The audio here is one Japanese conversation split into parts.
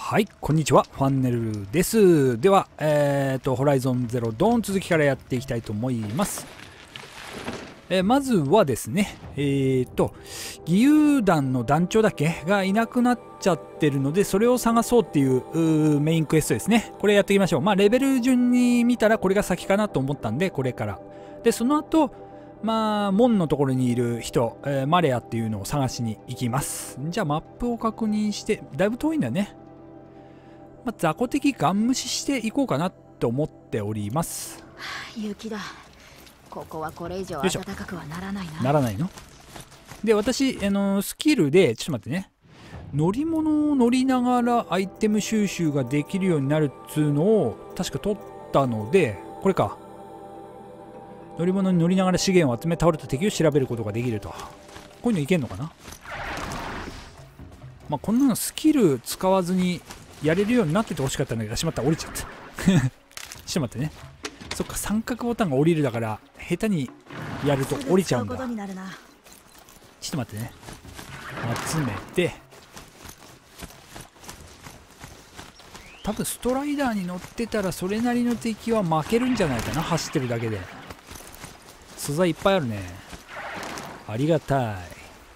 はい、こんにちは、ファンネルです。では、ホライゾンゼロドーン続きからやっていきたいと思います。まずはですね、義勇団の団長だっけがいなくなっちゃってるので、それを探そうっていうメインクエストですね。これやっていきましょう。まあ、レベル順に見たらこれが先かなと思ったんで、これから。で、その後、まあ、門のところにいる人、マレアっていうのを探しに行きます。じゃあ、マップを確認して、だいぶ遠いんだね。まあ、雑魚的ガン無視していこうかなと思っております。 雪だ。ここはこれ以上暖かくはならないな。 ならないので、私、スキルで、ちょっと待ってね。乗り物を乗りながらアイテム収集ができるようになるっつうのを確か取ったので、これか。乗り物に乗りながら資源を集め、倒れた敵を調べることができると。こういうのいけんのかな。まあ、こんなのスキル使わずにやれるようになっててほしかったんだけど、しまった、降りちゃった。ちょっと待ってね。そっか、三角ボタンが降りるだから、下手にやると降りちゃうんだ。ちょっと待ってね。集めて、多分ストライダーに乗ってたらそれなりの敵は負けるんじゃないかな、走ってるだけで。素材いっぱいあるね。ありがたい。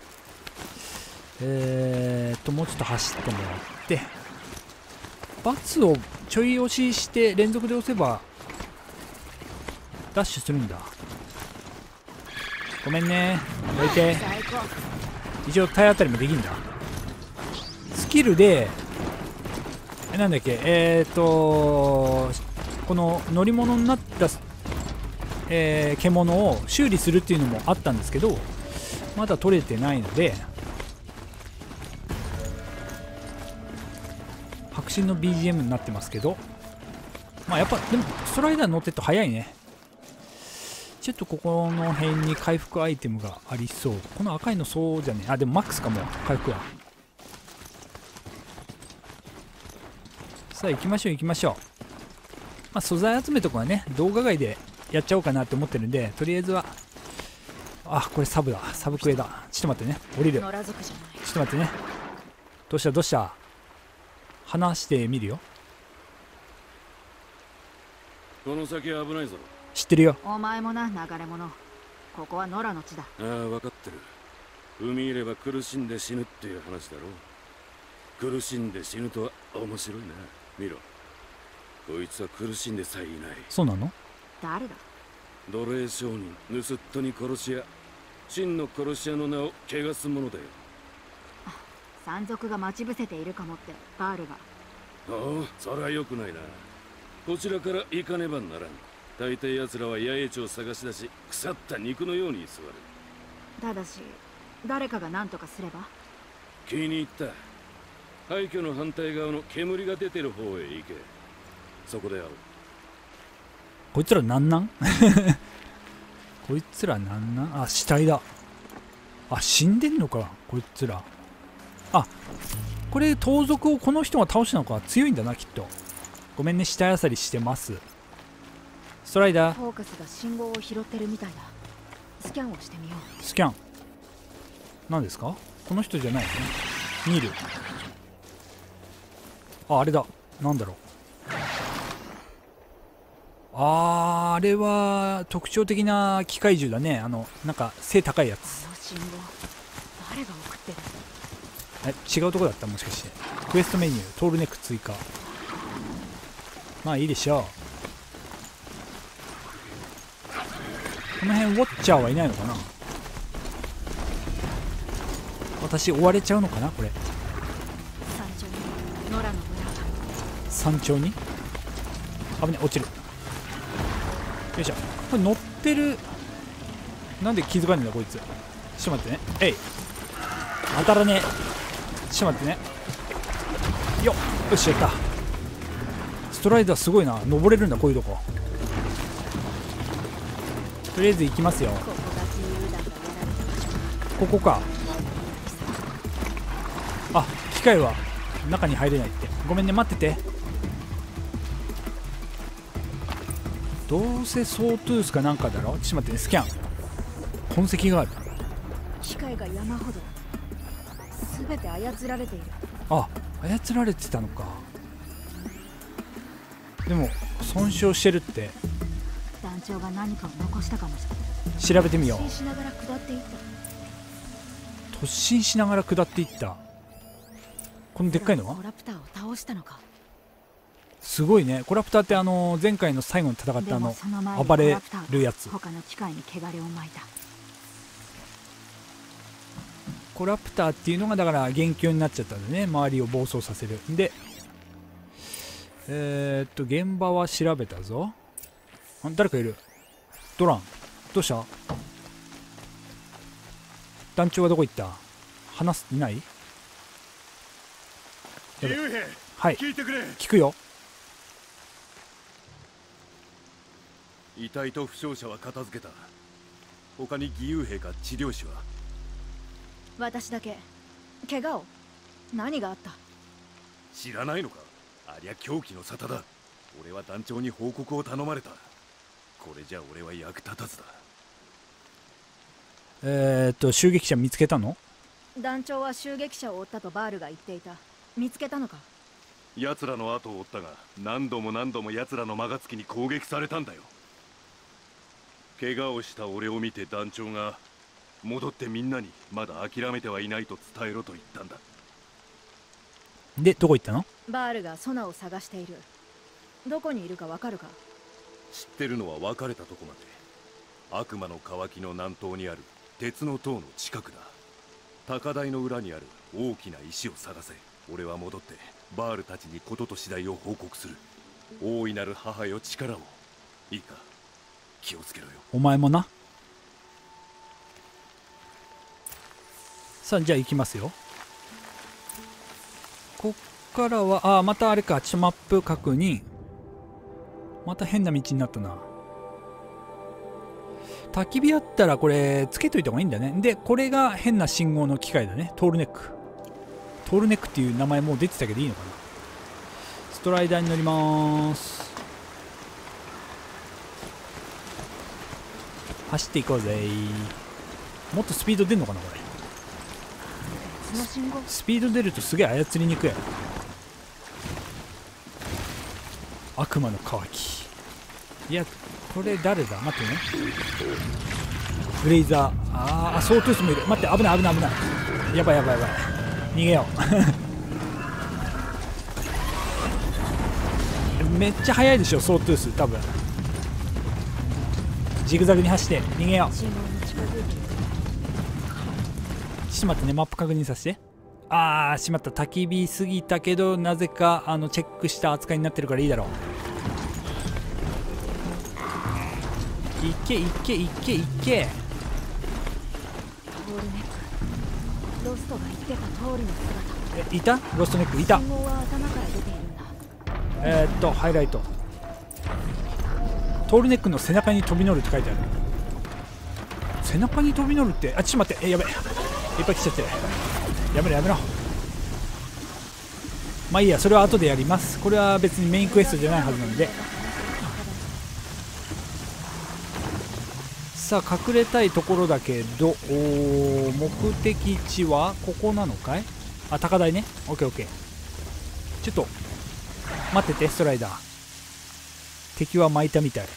もうちょっと走ってもらって、バツをちょい押しして連続で押せばダッシュするんだ。ごめんね、どいて。一応体当たりもできるんだ。スキルでなんだっけ、この乗り物になった、獣を修理するっていうのもあったんですけど、まだ取れてないので、迫真の BGM になってますけど、まあやっぱでもストライダー乗ってると速いね。ちょっとここの辺に回復アイテムがありそう。この赤いのそうじゃねえ。あ、でもマックスかも、回復は。さあ行きましょう行きましょう。まあ素材集めとかはね、動画外でやっちゃおうかなって思ってるんで、とりあえずは、あ、これサブだ、サブクエだ。ちょっと待ってね、降りる。ちょっと待ってね。どうしたどうした。話してみるよ。 この先危ないぞ。 知ってるよ。 お前もな、流れ者。ここは野良の地だ。 ああ、分かってる。海いれば苦しんで死ぬっていう話だろ。苦しんで死ぬとは面白いな。見ろ、こいつは苦しんでさえいない。 そうなの？ 誰だ？ 奴隷商人、盗人に殺し屋、真の殺し屋の名を汚す者だよ。 山賊が待ち伏せているかもってバールが。 ああ、それは良くないな。こちらから行かねばならん。大抵奴らは野営地を探し出し、腐った肉のように居座る。 ただし誰かが何とかすれば。 気に入った。廃墟の反対側の煙が出てる方へ行け。そこで会おう。 こいつらなんなんこいつらなんなん。あ、死体だ。あ、死んでんのかこいつら。あ、これ盗賊をこの人が倒したのか。強いんだなきっと。ごめんね、死体あさりしてます。ストライダー。 フォーカスが信号を拾ってるみたいだ。スキャンをしてみよう。スキャン。何ですか。この人じゃないよね。見る。あ、あれだ。なんだろう。あれは特徴的な機械銃だね。なんか背高いやつ。 この信号誰が送ってる。 違うとこだった。もしかしてクエストメニュートールネック追加。まあいいでしょう。この辺ウォッチャーはいないのかな。私追われちゃうのかなこれ。山頂に危ね、落ちる。よいしょ。これ乗ってる。なんで気づかねえんだこいつ。ちょっと待ってね。えい、当たらねえ。ちょっと待ってね。よっ、よし、やった。ストライダーすごいな。登れるんだこういうとこ。とりあえず行きますよ。ここか。あ、機械は中に入れないって。ごめんね、待ってて。どうせソートゥースかなんかだろ。ちょっと待ってね、スキャン。痕跡がある。 機械が山ほど全て操られている。 あ、 操られてたのか。でも損傷してるって。 団長が何かを残したかもしれない。 調べてみよう。 突進しながら下っていった。 突進しながら下っていった。このでっかいのはコラプターを倒したのか。 すごいね。コラプターって前回の最後に戦ったでもその前に暴れコラプターがるやつ。 他の機械に汚れをまいた。 コラプターっていうのがだから元凶になっちゃったんでね、周りを暴走させる。で現場は調べたぞ。誰かいる。ドランどうした。団長はどこ行った。話すいない。 義勇兵、 はい、 聞いてくれ。 聞くよ。 遺体と負傷者は片付けた。他に義勇兵か治療士は。 私だけ。怪我を。何があった。 知らないのか。ありゃ狂気の沙汰だ。俺は団長に報告を頼まれた。これじゃ俺は役立たずだ。 襲撃者見つけたの。 団長は襲撃者を追ったとバールが言っていた。見つけたのか。 奴らの後を追ったが、何度も奴らのマガツキに攻撃されたんだよ。怪我をした俺を見て団長が戻ってみんなにまだ諦めてはいないと伝えろと言ったんだ。 でどこ行ったの。 バールがソナを探している。どこにいるかわかるか。 知ってるのは別れたとこまで。悪魔の渇きの南東にある鉄の塔の近くだ。高台の裏にある大きな石を探せ。俺は戻ってバールたちに事と次第を報告する。大いなる母よ、力を。いいか、気をつけろよ。 お前もな。さあじゃあ行きますよ。こっからはまたあれか。マップ確認。また変な道になったな。焚き火あったらこれつけといた方がいいんだね。でこれが変な信号の機械だね。トールネック。トールネックっていう名前もう出てたけどいいのかな。ストライダーに乗ります。走っていこうぜ。もっとスピード出んのかなこれ。スピード出るとすげえ操りにくい。悪魔の渇き。いやこれ誰だ。待ってね。ブレイザー。ソートゥースもいる。待って、危ない。やばい逃げようめっちゃ速いでしょソートゥース。多分ジグザグに走って逃げよう。ちょっと待ってね。マップ確認させて。しまった。焚き火すぎたけどなぜかチェックした扱いになってるからいいだろう。いけ。 トールネック。ロストが言ってた通りの姿。 いた。ロストネックいた。 信号は頭から出ているんだ。 ハイライト。トールネックの背中に飛び乗るって書いてある。背中に飛び乗るって。ちょっと待って。やべえ。いっぱい来ちゃってる。やめろ。まあいいや。それは後でやります。これは別にメインクエストじゃないはずなんで。さあ隠れたいところだけど、目的地はここなのかい。高台ね。オッケー。ちょっと待ってて。ストライダー敵は巻いたみたい。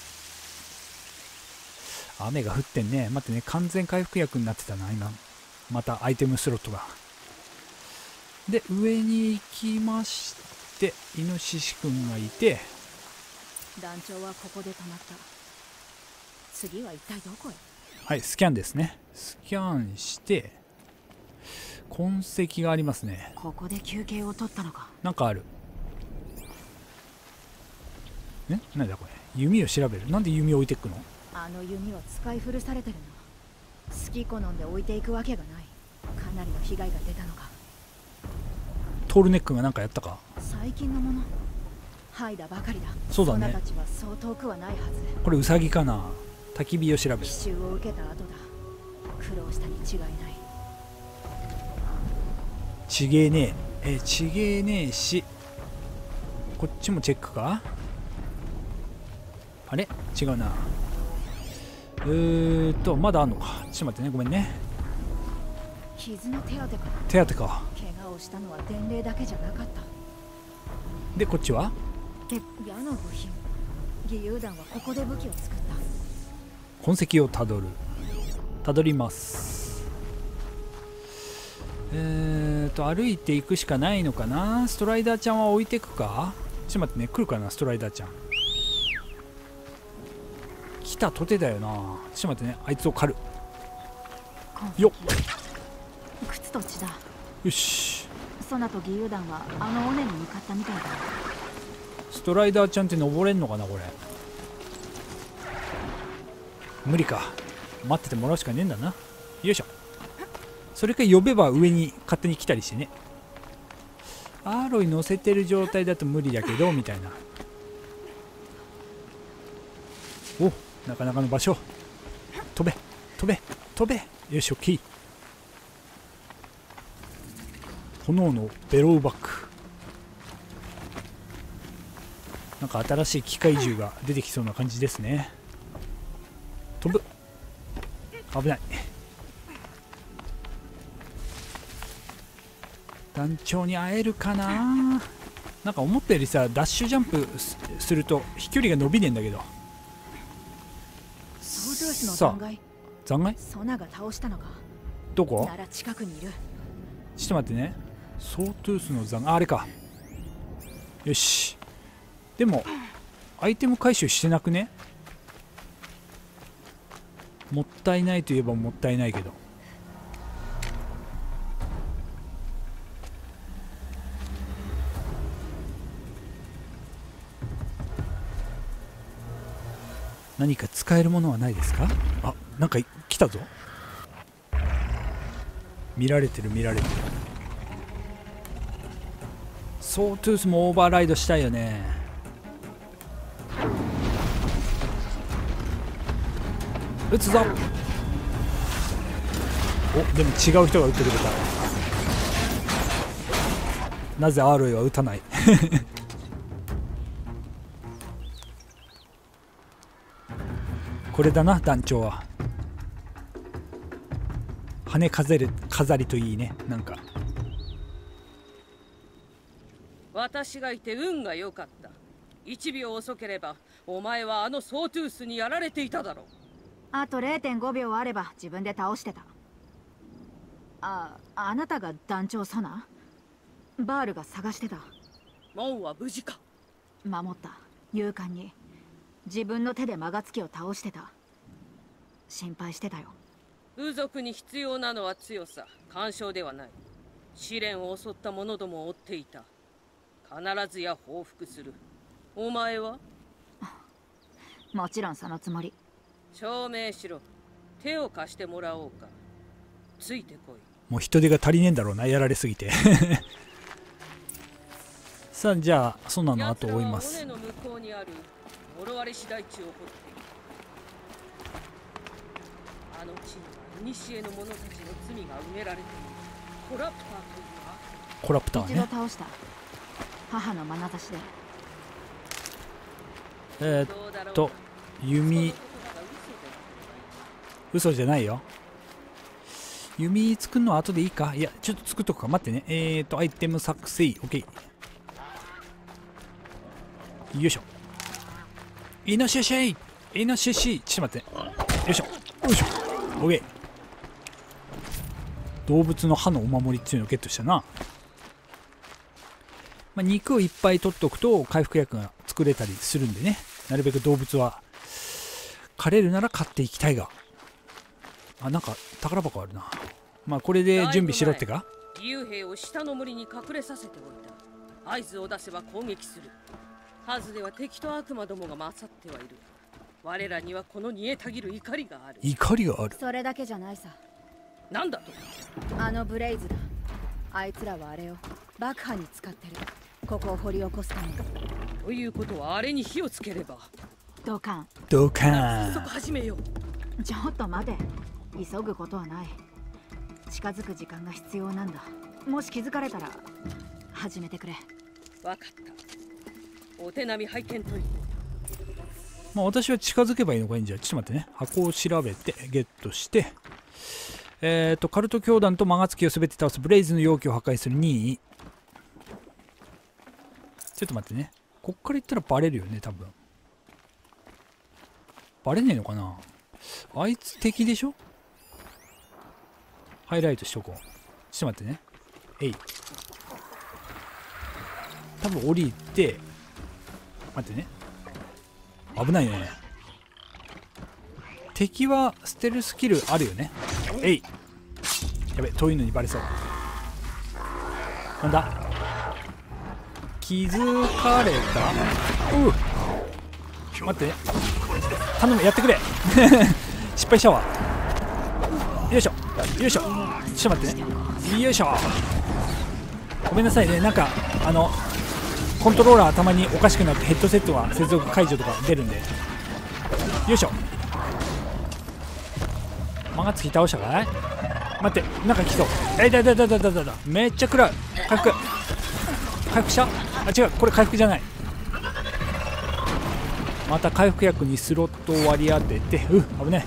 雨が降ってんね。待ってね。完全回復薬になってたな今。またアイテムスロットが。で上に行きまして、イノシシくんがいて。 団長はここで止まった。次は一体どこへ。 はい、スキャンですね。スキャンして痕跡がありますね。 ここで休憩を取ったのか。 なんかある。なんだこれ。弓を調べる。なんで弓を置いてくの。 弓は使い古されてるな。好き好んで置いていくわけがない。かなりの被害が出たのか。 トールネックが何かやったか。 最近のもの。はいだばかりだ。 そうだね。 ソナたちはそう遠くはないはず。 これウサギかな。焚き火を調べる。 奇襲を受けた後だ。苦労したに違いない。 ちげえねえ。ちげえねえし。こっちもチェックか。あれ違うな。まだあんのか。ちょっと待ってね。ごめんね。 傷の手当てか。 手当てか。 怪我をしたのは伝令だけじゃなかった。 でこっちはで、矢の部品。義勇団はここで武器を作った。 痕跡をたどる。たどります。歩いていくしかないのかな。ストライダーちゃんは置いてくか。ちょっと待ってね、来るかなストライダーちゃん。来たとてだよな。ちょっと待ってね、あいつを狩る。よっ、 靴と血だ。 よし。 ソナと義勇団はあの尾根に向かったみたいだ。 ストライダーちゃんって登れんのかなこれ。無理か。待っててもらうしかねえんだな。よいしょ。それか呼べば上に勝手に来たりしてね。アーロイ乗せてる状態だと無理だけどみたいな。お、なかなかの場所。飛べ飛べ飛べ。よし、オッケー。炎のベローバック。なんか新しい機械銃が出てきそうな感じですね。飛ぶ。危ない。団長に会えるかな。なんか思ったよりさ、ダッシュジャンプすると飛距離が伸びねえんだけど。さあ、残骸？ ソナが倒したのか。 どこ？ なら近くにいる。 ちょっと待ってね。ソートゥースの残骸、あれか。よし。でもアイテム回収してなくね。もったいないといえばもったいないけど。何か使えるものはないですか。あ、なんか来たぞ。見られてる見られてる。ソートゥースもオーバーライドしたいよね。撃つぞ。お、でも違う人が撃ってくれた。なぜアーロイは撃たない。これだな、団長は。羽飾りといいね。なんか私がいて運が良かった。1秒遅ければお前はあのソートゥースにやられていただろう。 あと 0.5 秒あれば自分で倒してた。あなたが団長ソナ？バールが探してた。 門は無事か？ 守った。勇敢に。自分の手でマガツキを倒してた。心配してたよ。 部族に必要なのは強さ、干渉ではない。試練を襲った者どもを追っていた。必ずや報復する。お前は？ もちろんそのつもり。 証明しろ。手を貸してもらおうか。ついてこい。 もう人手が足りねえんだろうな、やられすぎて。さあ、じゃあそんなの後追います。 尾根の向こうにある諸割市大地を掘っている。あの地には古の者たちの罪が埋められている。コラプターというのは？ コラプターね。 一度倒した。母の眼差しで。 弓。嘘じゃないよ。弓作るのは後でいいか。いや、ちょっと作っとくか。待ってね。アイテム作成。OK。よいしょ。イノシシイノシシ。ちょっと待って。よいしょ。よいしょ。OK。動物の歯のお守りっていうのをゲットしたな。まあ、肉をいっぱい取っておくと回復薬が作れたりするんでね。なるべく動物は狩れるなら狩っていきたいが。あ、なんか宝箱あるな。まあこれで準備しろってか。 義勇兵を下の森に隠れさせておいた。合図を出せば攻撃する。はずでは敵と悪魔どもが勝ってはいる。我らにはこの煮えたぎる怒りがある。 怒りがある。 それだけじゃないさ。 なんだと？ あのブレイズだ。あいつらはあれを爆破に使ってる。ここを掘り起こすために。 ということはあれに火をつければ。 ドカン。 ドカーン。 早速始めよう。ちょっと待て。急ぐことはない。近づく時間が必要なんだ。もし気づかれたら始めてくれ。 わかった。お手並み拝見といこう。 まあ私は近づけばいいのかいいんじゃ。ちょっと待ってね。箱を調べてゲットして、 カルト教団とマガツキを全て倒す。ブレイズの容器を破壊する。2位。ちょっと待ってね。こっから行ったらバレるよね、多分。バレねえのかな。あいつ敵でしょ。ハイライトしとこう。ちょっと待ってね。えい。多分降りて、待ってね。危ないね。敵はステルスキルあるよね。えい。やべ、遠いのにバレそう。なんだ。気づかれた。待ってね。頼む、やってくれ。失敗したわ。よいしょよいしょ。ちょっと待ってね。よいしょ。ごめんなさいね。なんかコントローラーたまにおかしくなってヘッドセットが接続解除とか出るんで。よいしょ。マガツキ倒したかい。待って、なんか来そう。だめっちゃ暗い。回復した。あ、違う、これ回復じゃない。また回復薬にスロットを割り当てて、危ね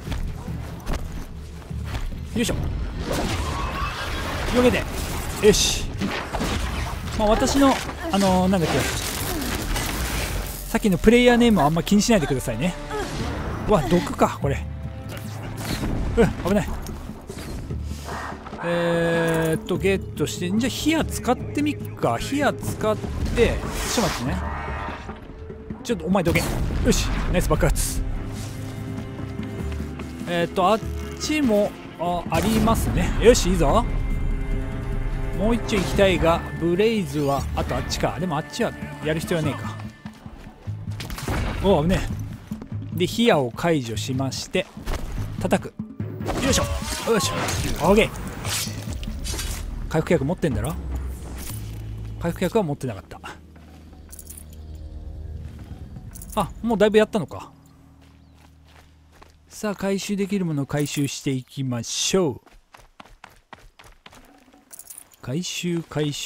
え。よいしょ。よけて。よし。まあ、私のなんだっけ、さっきのプレイヤーネームはあんま気にしないでくださいね。うわ、毒かこれ。危ない。ゲットして、じゃあ火矢使ってみっか。火矢使って、ちょっと待ってね。ちょっとお前どけ。よし、ナイス爆発。あっちもありますね。よし、いいぞ。もう一丁行きたいが、ブレイズはあとあっちか。でもあっちはやる必要はねえか。おお、危ねえ。で火矢を解除しまして叩く。よいしょよいしょ。オーケー。回復薬持ってんだろ。回復薬は持ってなかった。あ、もうだいぶやったのか。さあ回収できるものを回収していきましょう。回収。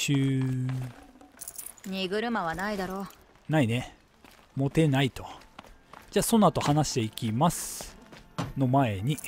荷車はないだろう。 ないね。持てないと。じゃあその後話していきますの前に、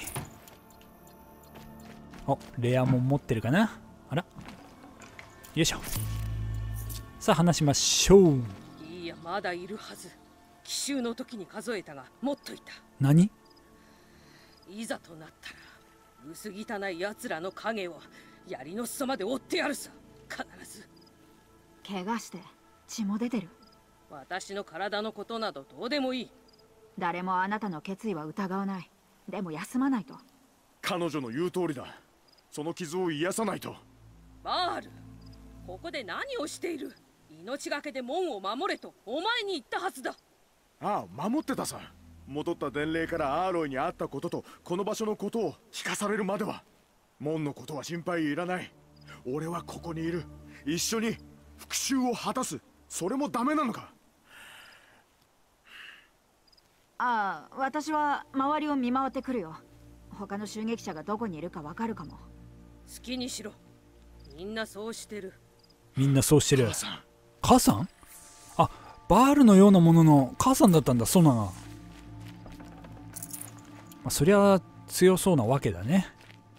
レアも持ってるかな。あら、よいしょ。さあ話しましょう。 いや、まだいるはず。奇襲の時に数えたがもっといた。 何。 いざとなったら薄汚い奴らの影を槍の裾まで追ってやるさ。必ず。 怪我して血も出てる。 私の体のことなどどうでもいい。 誰もあなたの決意は疑わない。でも休まないと。 彼女の言う通りだ。その傷を癒さないと。 バール、ここで何をしている。命がけで門を守れとお前に言ったはずだ。 ああ、守ってたさ。戻った伝令からアーロイに会ったこととこの場所のことを聞かされるまでは。門のことは心配いらない。俺はここにいる。一緒に復讐を果たす。それもダメなのか。 ああ、私は周りを見回ってくるよ。他の襲撃者がどこにいるかわかるかも。 好きにしろ。みんなそうしてる。 みんなそうしてる。 母さん。 母さん。あ、バールのようなものの母さんだったんだ。そうなの。そりゃ強そうなわけだね。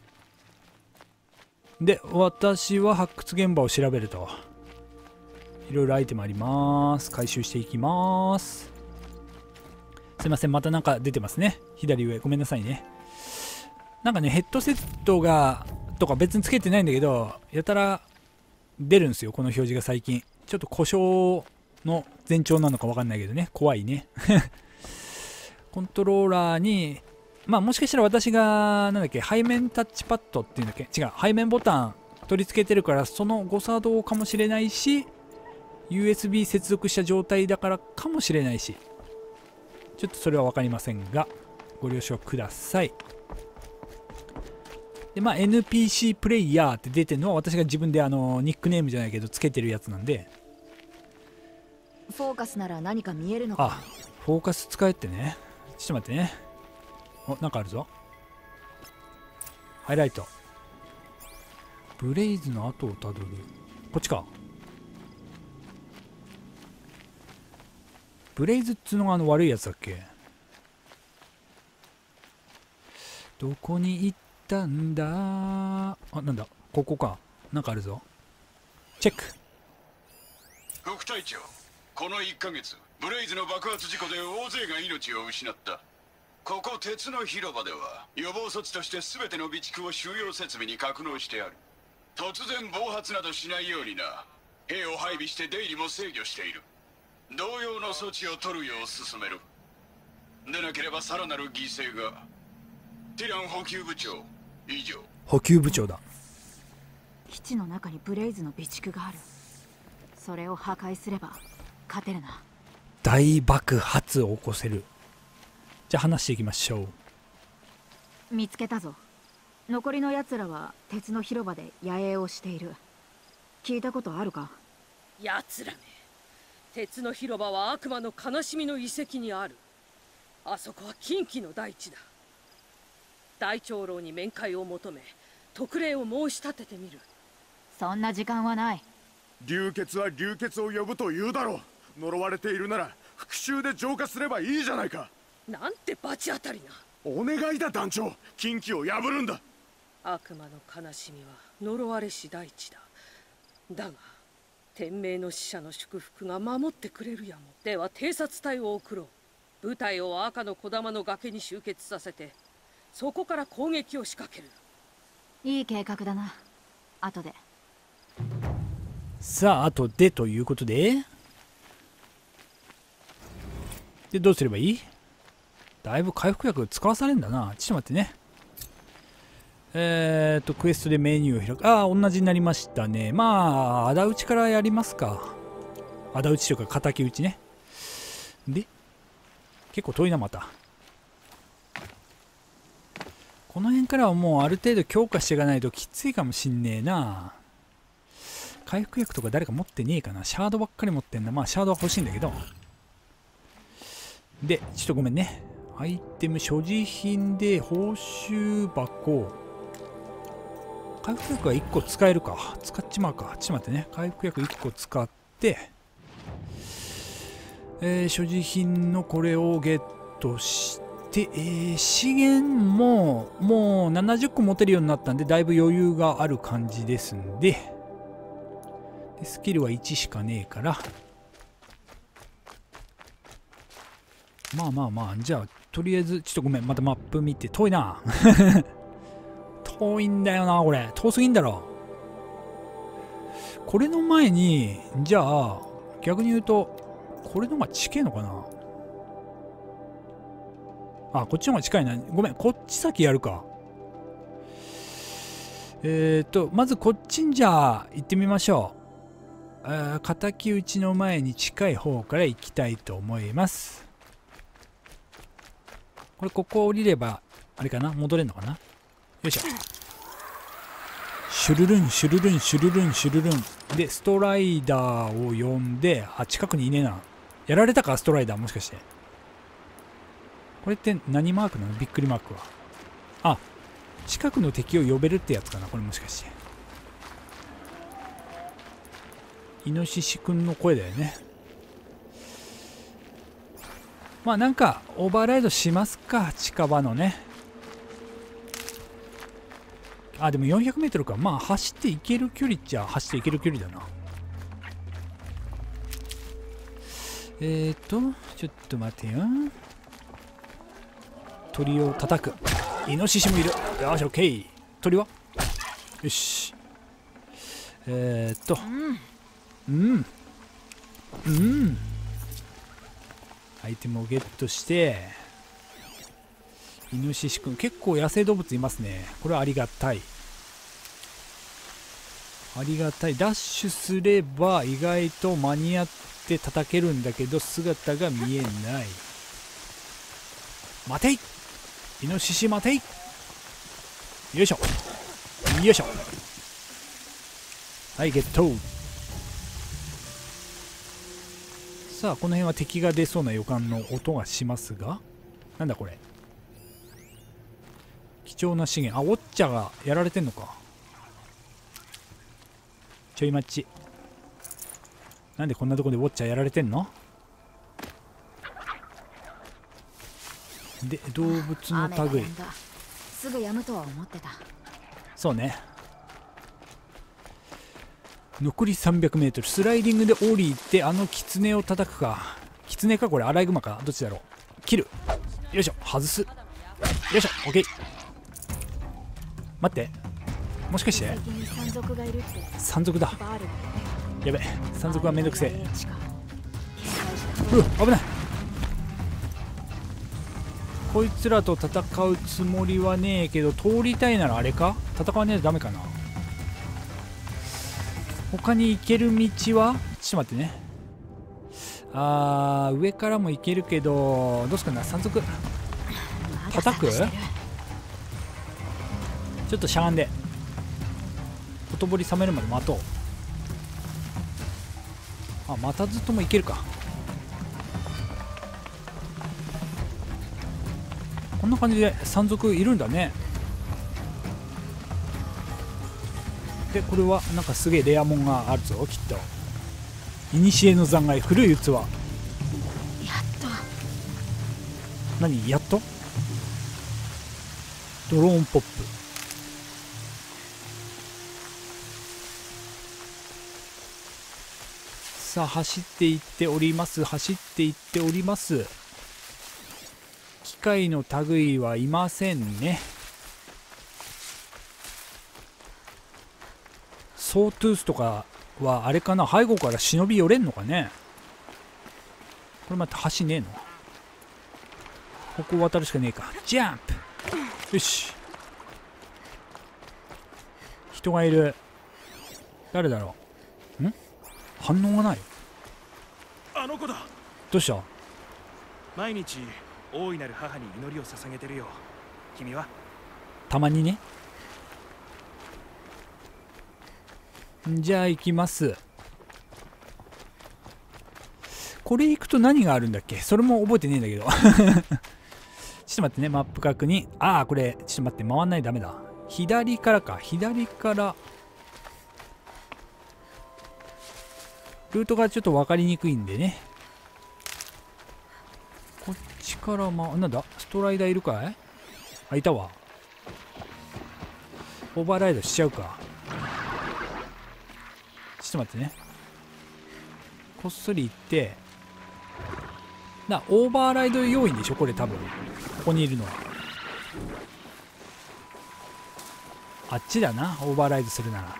で、私は発掘現場を調べると。いろいろアイテムあります。回収していきます。すいません、またなんか出てますね。左上、ごめんなさいね。なんかね、ヘッドセットがとか別につけてないんだけど、やたら出るんですよ、この表示が最近。ちょっと故障の前兆なのか分かんないけどね、怖いね。コントローラーに、まあもしかしたら私が、なんだっけ、背面タッチパッドっていうんだっけ、違う、背面ボタン取り付けてるから、その誤作動かもしれないし、USB 接続した状態だからかもしれないし、ちょっとそれは分かりませんが、ご了承ください。で、まあ NPC プレイヤーって出てるのは私が自分でニックネームじゃないけどつけてるやつなんで。 フォーカスなら何か見えるのか。 あ、フォーカス使えってね。ちょっと待ってね。お、なんかあるぞ。ハイライト。ブレイズの後をたどる。こっちか。ブレイズっつうのが悪いやつだっけ。どこに行ったたんだ。あ、なんだここか。なんかあるぞ。チェック。 副隊長、この1ヶ月ブレイズの爆発事故で大勢が命を失った。ここ鉄の広場では予防措置として全ての備蓄を収容設備に格納してある。突然暴発などしないようにな。兵を配備して出入りも制御している。同様の措置を取るよう進める。でなければさらなる犠牲が。ティラン補給部長、以上。 補給部長だ。 基地の中にブレイズの備蓄がある。それを破壊すれば勝てるな。 大爆発を起こせる。じゃあ話していきましょう。 見つけたぞ。残りの奴らは鉄の広場で野営をしている。聞いたことあるか？ 奴らめ。鉄の広場は悪魔の悲しみの遺跡にある。あそこは禁忌の大地だ。大長老に面会を求め特例を申し立ててみる。 そんな時間はない。 流血は流血を呼ぶと言うだろう。呪われているなら復讐で浄化すればいいじゃないか。 なんて罰当たりな。 お願いだ団長、禁忌を破るんだ。 悪魔の悲しみは呪われし大地だ。だが天命の使者の祝福が守ってくれるやも。では偵察隊を送ろう。部隊を赤の小玉の崖に集結させてそこから攻撃を仕掛ける。 いい計画だな。後で。 さあ後でということでどうすればいい？だいぶ回復薬使わされるんだな。ちょっと待ってね。クエストでメニューを開く。ああ、同じになりましたね。まあ仇討ちからやりますか。仇討ちというか敵討ちね。で結構遠いな。またこの辺からはもうある程度強化していかないときついかもしんねえな。回復薬とか誰か持ってねえかな。シャードばっかり持ってんだ。まあシャードは欲しいんだけど。でちょっとごめんね。アイテム所持品で報酬箱。回復薬は1個使えるか。使っちまうか。ちょっと待ってね。回復薬1個使って、所持品のこれをゲットして、資源ももう70個持てるようになったんで、だいぶ余裕がある感じですんで、スキルは1しかねえから、まあまあまあ、じゃあとりあえずちょっとごめん、またマップ見て。遠いな遠いんだよなこれ。遠すぎんだろ。これの前にじゃあ逆に言うとこれの方が近いのかな。あ、こっちの方が近いな。ごめん、こっち先やるか。まずこっちにじゃあ行ってみましょう。敵討ちの前に近い方から行きたいと思います。ここ降りればあれかな、戻れるのかな。よいしょ。シュルルンシュルルンシュルルンシュルルンでストライダーを呼んで、あ、近くにいねえな。やられたかストライダー。もしかしてこれって何マークなの？びっくりマークは。あ、近くの敵を呼べるってやつかなこれ。もしかしてイノシシくんの声だよね。まあなんかオーバーライドしますか、近場のね。あ、でも 400m か。まあ走っていける距離っちゃ走っていける距離だな。ちょっと待てよ。鳥を叩く。イノシシもいる。よし、オッケー。鳥はよし。アイテムをゲットして、イノシシくん結構野生動物いますね。これはありがたい。ありがたい。ダッシュすれば意外と間に合って叩けるんだけど姿が見えない。待てい、イノシシ待てい。よいしょよいしょ。はい、ゲット。さあこの辺は敵が出そうな予感の音がしますが、なんだこれ。貴重な資源。あ、ウォッチャーがやられてんのか。ちょい待ち。なんでこんなとこでウォッチャーやられてんの。で動物の類。 すぐやむとは思ってた。 そうね。残り 300m、 スライディングで降りてあのキツネを叩くか。キツネかこれ、アライグマか、どっちだろう。切る。よいしょ、外す。よいしょ、 OK。 待って、もしかして先に山賊がいるって。 山賊だ。 バールやべ、山賊はめんどくせえ。 警戒した危ない。こいつらと戦うつもりはねえけど、通りたいならあれか、戦わねえとダメかな。他に行ける道は、ちょっと待ってね。上からも行けるけど、どうすかな、山賊叩く。ちょっとしゃがんでほとぼり冷めるまで待とう。待たずともいけるか。こんな感じで山賊いるんだね。でこれはなんかすげえレアモンがあるぞ、きっと。古の残骸、古い器。 やっと。 何やっと。ドローンポップ。さあ走っていっております。走っていっております。機械の類はいませんね。ソートゥースとかはあれかな、背後から忍び寄れんのかね。これまた橋ねえの。ここ渡るしかねえか。ジャンプ。よし、人がいる。誰だろう。反応がない。 あの子だ。 どうした。 毎日大いなる母に祈りを捧げてるよ。君は？ たまにね。じゃあ行きます。これ行くと何があるんだっけ、それも覚えてねえんだけどちょっと待ってね、マップ確認。これちょっと待って、回んないとダメだ。左からか、左からルートがちょっと分かりにくいんでね。こっちからなんだ、ストライダーいるかい。いたわ。オーバーライドしちゃうか。ちょっと待ってね。こっそり行ってオーバーライド要員でしょこれ、多分ここにいるのは。あっちだな、オーバーライドするなら。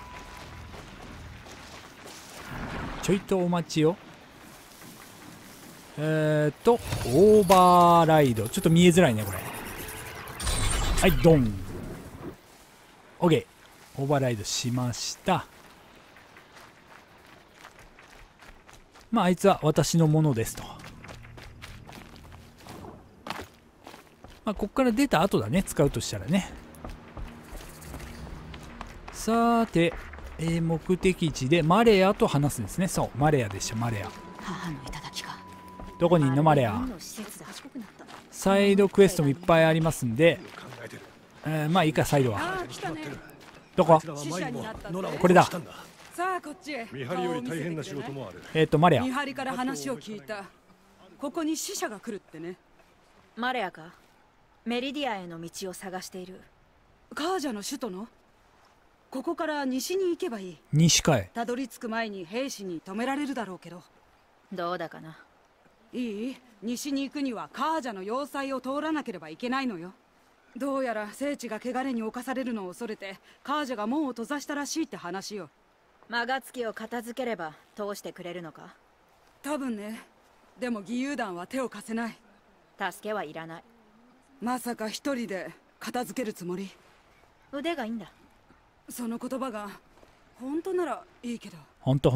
ちょいとお待ちよ。オーバーライドちょっと見えづらいねこれ。はい、ドン。 OK、 オーバーライドしました。あいつは私のものですと。こっから出た後だね、使うとしたらね。さーて、目的地でマレアと話すんですね。そう、マレアでした。マレア。 母の頂か。 どこにいんのマレア。サイドクエストもいっぱいありますんで、いいか、サイドは。どこ。これだ。 さあこっちへ。 見張りより大変な仕事もある。 マレア。 見張りから話を聞いた。ここに死者が来るってね。 マレアか。メリディアへの道を探している。 カージャの首都のここから西に行けばいい。 西かい。 たどり着く前に兵士に止められるだろうけど。 どうだかな。 いい？西に行くにはカージャの要塞を通らなければいけないのよ。どうやら聖地が汚れに侵されるのを恐れてカージャが門を閉ざしたらしいって話よ。 マガツキを片付ければ通してくれるのか。 多分ね。でも義勇団は手を貸せない。 助けはいらない。 まさか一人で片付けるつもり？ 腕がいいんだ。 その言葉が本当ならいいけど。 ほんと。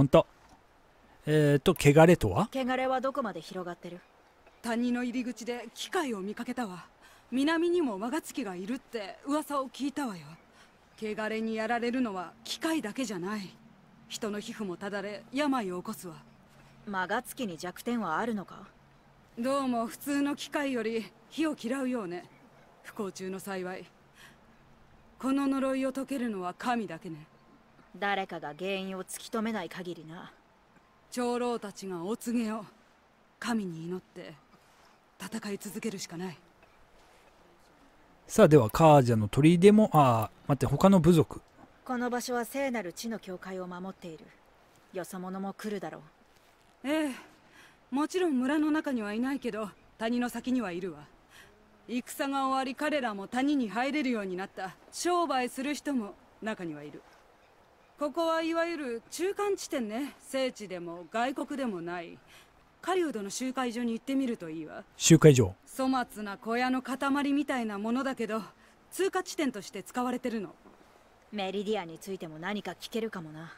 汚れとは？ 汚れはどこまで広がってる？ 谷の入り口で機械を見かけたわ。南にもマガツキがいるって噂を聞いたわよ。汚れにやられるのは機械だけじゃない。人の皮膚もただれ病を起こすわ。 マガツキに弱点はあるのか？ どうも普通の機械より火を嫌うようね。不幸中の幸い。この呪いを解けるのは神だけね。 誰かが原因を突き止めない限りな。 長老たちがお告げを神に祈って戦い続けるしかない。 さあではカージャの砦も待って、他の部族。 この場所は聖なる地の教会を守っている。よそ者も来るだろう。 ええ、もちろん村の中にはいないけど谷の先にはいるわ。戦が終わり彼らも谷に入れるようになった。商売する人も中にはいる。ここはいわゆる中間地点ね。聖地でも外国でもない。狩人の集会所に行ってみるといいわ。 集会所。 粗末な小屋の塊みたいなものだけど通過地点として使われてるの。 メリディアについても何か聞けるかもな。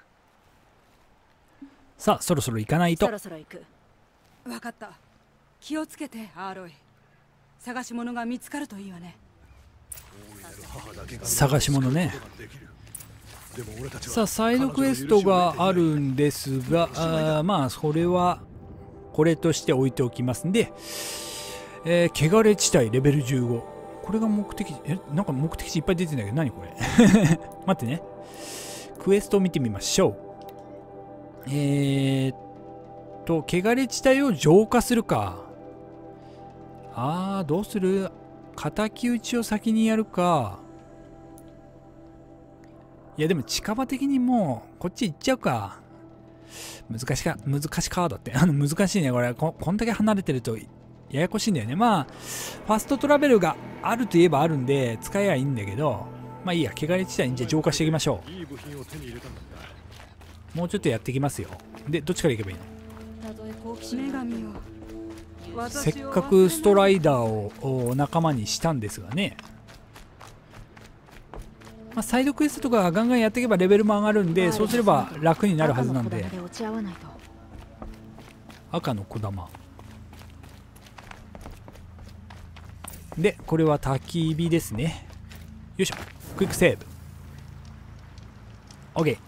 さあそろそろ行かないと。 そろそろ行く。 分かった。気をつけてアーロイ。探し物が見つかるといいわね。 探し物ね。さあサイドクエストがあるんですが、まあそれはこれとして置いておきますんで、汚れ地帯レベル15。これが目的地。なんか目的地いっぱい出てんだけど何これ待ってね、クエストを見てみましょう。汚れ地帯を浄化するか。どうする？敵討ちを先にやるか。いやでも近場的にもうこっち行っちゃうか。難しかだって。難しいねこれ。こんだけ離れてるとややこしいんだよね。まあファストトラベルがあるといえばあるんで使えばいいんだけど、まあいいや。汚れ地帯にじゃあ浄化していきましょう。もうちょっとやっていきますよ。でどっちから行けばいいの？ 女神を、 せっかくストライダーを仲間にしたんですがね。まあ、サイドクエストとかガンガンやっていけばレベルも上がるんで、そうすれば楽になるはずなんで。赤の小玉で、これは焚き火ですね。よいしょ、クイックセーブ OK。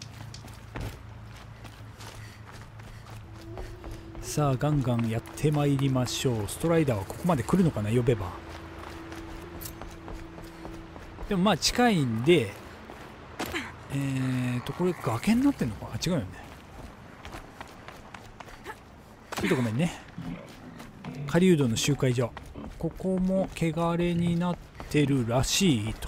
さあガンガンやってまいりましょう。ストライダーはここまで来るのかな、呼べば。でもまあ近いんで、これ崖になってんのか。違うよね。ちょっとごめんね。狩人の集会所、ここも汚れになってるらしいと。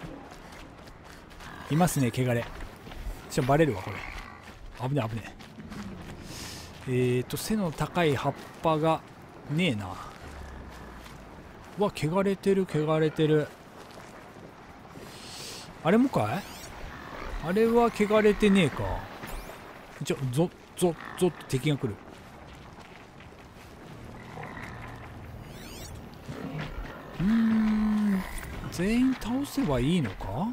いますね、汚れ。ちょっとバレるわこれ。危ね危ね。背の高い葉っぱがねえな。わ、汚れてる汚れてる。あれもかい？あれは汚れてねえか。ゾッって敵が来る。全員倒せばいいのか。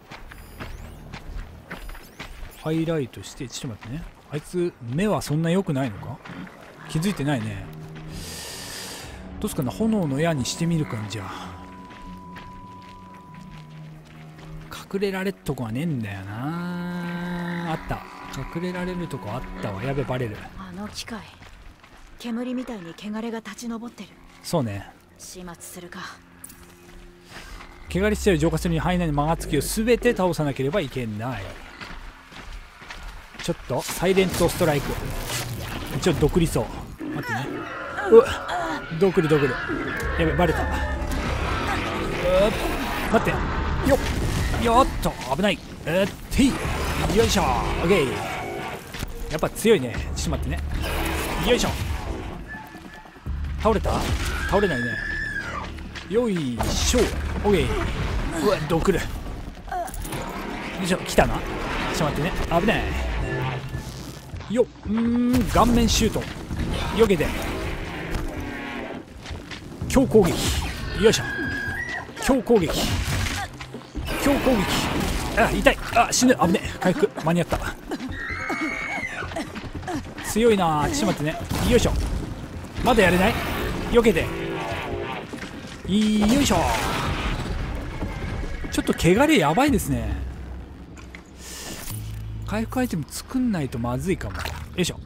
ハイライトして、ちょっと待ってね。あいつ目はそんな良くないのか。気づいてないね。どうすかな、炎の矢にしてみるかんじゃ。隠れられるとこはねえんだよな。あった、隠れられるとこあったわ。やべ、バレる。 あの機械、煙みたいに汚れが立ち上ってる。 そうね。 始末するか。 汚れ地帯を浄化するに範囲内のマガツキを全て倒さなければいけない。ちょっとサイレントストライク。ちょっと毒理想。待ってね。毒る。やべ、バレた。待ってよっと危ない。よいしょ。オッケー。やっぱ強いね。ちょっと待ってね。よいしょ。倒れた？倒れないね。よいしょ。オッケー。うわ、毒る。よいしょ。来たな。ちょっと待ってね。危ないよ。顔面シュート。避けて強攻撃。よいしょ。強攻撃。あ、痛い。あ、死ぬ。危ねえ。回復間に合った。強いな。ちょっと待ってね。よいしょ。まだやれない。避けて。よいしょ。ちょっと汚れやばいですね。回復アイテム作んないとまずいかも。よいしょ。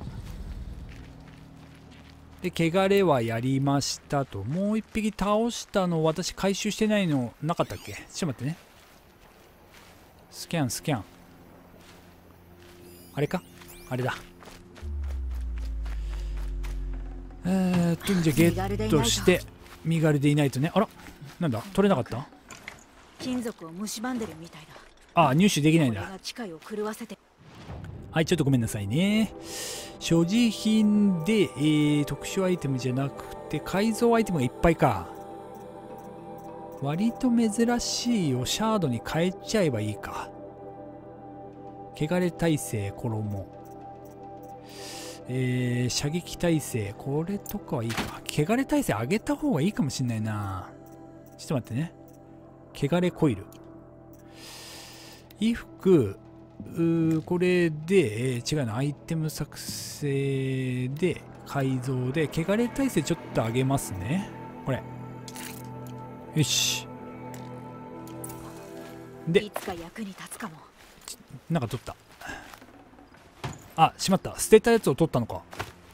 で、汚れはやりましたと。もう一匹倒したの私回収してないのなかったっけ。ちょっと待ってね。スキャン。あれか、あれだ。じゃあゲットして身軽でいないとね。あら、なんだ、取れなかった。 金属を蝕んでるみたいだ。 あ、入手できないんだ。 これが機械を狂わせて。 はい、ちょっとごめんなさいね。所持品で、特殊アイテムじゃなくて改造アイテムがいっぱいか。割と珍しいをシャードに変えちゃえばいいか。汚れ耐性衣、射撃耐性、これとかはいいか。汚れ耐性上げた方がいいかもしんないな。ちょっと待ってね。汚れコイル、衣服、これで、違うな、アイテム作成で改造で汚れ耐性ちょっと上げますね。これよし。で、 いつか役に立つかも。 なんか取った。あ、しまった。捨てたやつを取ったのか。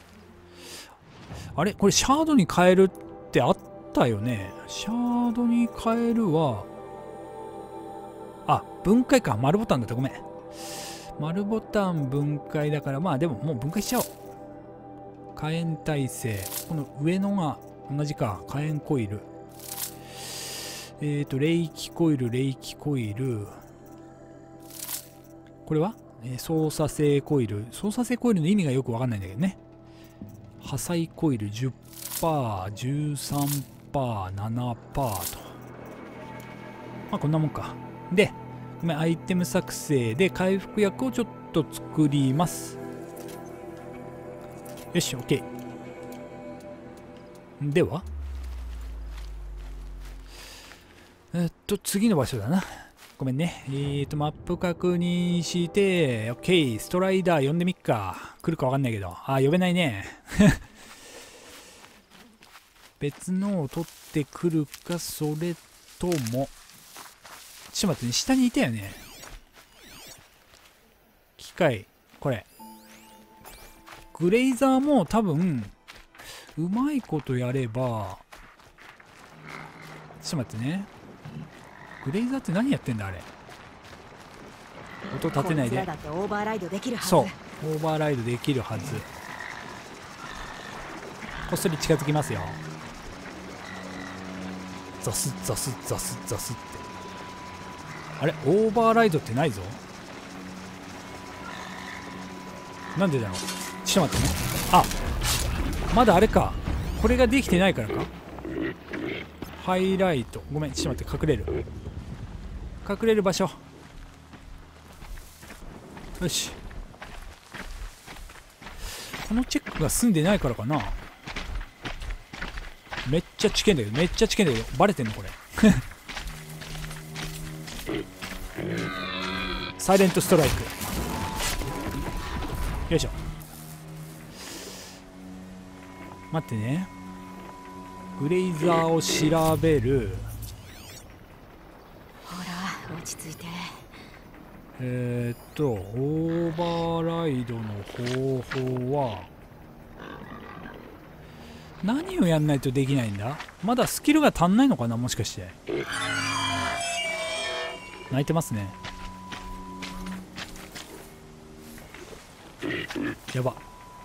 あれこれシャードに変えるってあったよね。シャードに変えるは、あ、分解か。丸ボタンだった。ごめん。丸ボタン分解だから、まあでももう分解しちゃおう。火炎耐性。この上のが同じか。火炎コイル。冷気コイル、冷気コイル。これは、操作性コイル。操作性コイルの意味がよくわかんないんだけどね。破砕コイル 10%、13%、7%と。まあこんなもんか。で、アイテム作成で回復薬をちょっと作ります。よし、OK。では、次の場所だな。ごめんね。マップ確認して、OK。ストライダー呼んでみっか。来るかわかんないけど。あ、呼べないね。別のを取ってくるか、それとも。ちょっと待ってね。下にいたよね。機械。これ。グレイザーも多分、うまいことやれば。ちょっと待ってね。グレイザーって何やってんだあれ。音立てないで。 だってオーバーライドできるはず。 そう、オーバーライドできるはず。こっそり近づきますよ。ザスザスザスザスって。あれ、オーバーライドってないぞ。なんでだろう。ちょっと待ってね。あ、まだあれか。これができてないからか。ハイライト。ごめん、ちょっと待って、隠れる。隠れる場所。よし。このチェックが済んでないからかな。めっちゃ危険だよ。めっちゃ危険だよ。バレてんのこれ。サイレントストライク。よいしょ。待ってね。グレイザーを調べる。 ほら、落ち着いて。 オーバーライドの方法は何をやんないとできないんだ。まだスキルが足んないのかな、もしかして。泣いてますね。やば。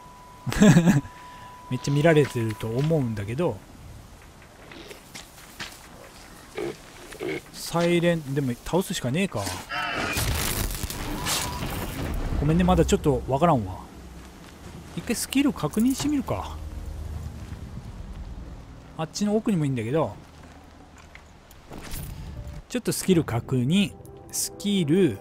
めっちゃ見られてると思うんだけど、サイレンでも倒すしかねえか。ごめんね、まだちょっとわからんわ。一回スキル確認してみるか。あっちの奥にもいいんだけど、ちょっとスキル確認。スキル